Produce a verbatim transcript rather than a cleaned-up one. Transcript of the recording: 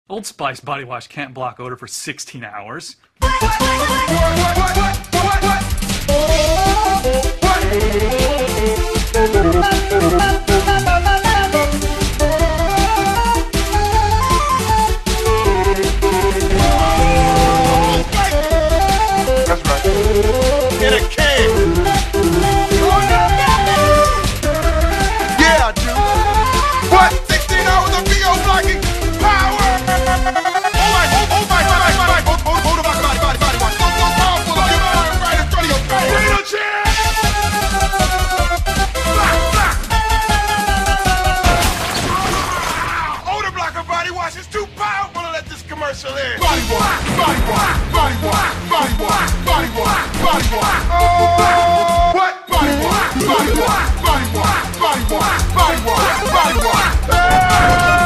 Old Spice body wash can't block odor for sixteen hours. That's right. In a can. Yeah, I do. What? sixteen hours of V O blocking power. Oh my, oh, oh my, my, my, my, hold, hold, hold the body, body, body, body wash. So, so powerful. Look at mine right in front of your face. Bring it chair. Block, block. Odor blocker body wash is too powerful to let this commercial in. Body wash, body wash, body wash, body wash, body wash, body wash. Oh, what? Body wash, body wash, body wash, body wash, body wash, body wash. Hey!